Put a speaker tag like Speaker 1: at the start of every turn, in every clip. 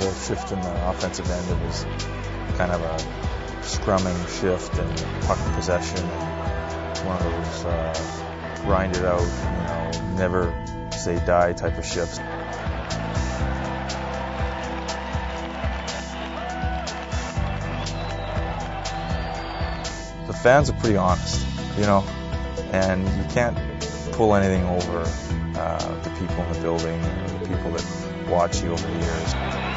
Speaker 1: a shift in the offensive end. It was kind of a scrumming shift and puck possession, and one of those grind it out, never say die type of shifts. The fans are pretty honest, and you can't pull anything over the people in the building and the people that watch you over the years.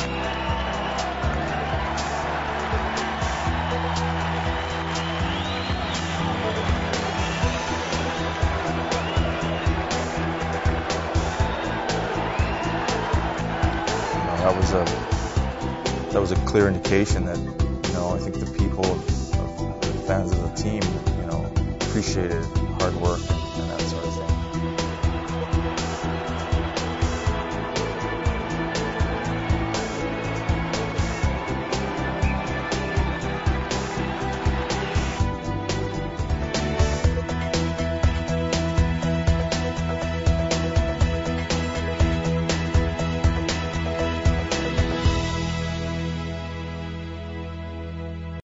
Speaker 1: That was a clear indication that I think the people, the fans of the team, appreciated hard work and that sort of thing.